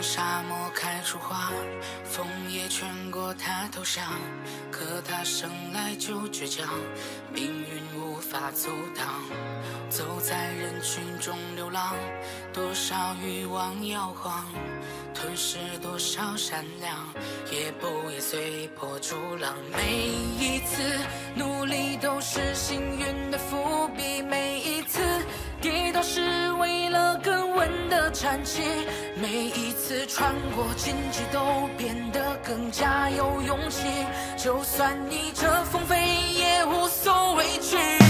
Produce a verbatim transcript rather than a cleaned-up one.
沙漠开出花，枫叶圈过他头上，可他生来就倔强，命运无法阻挡。走在人群中流浪，多少欲望摇晃，吞噬多少善良，也不也随波逐浪。每一次努力都是幸运的伏笔，每一次跌倒是为了更稳的站起，每一次穿过荆棘都变得更加有勇气，就算逆着风飞也无所畏惧。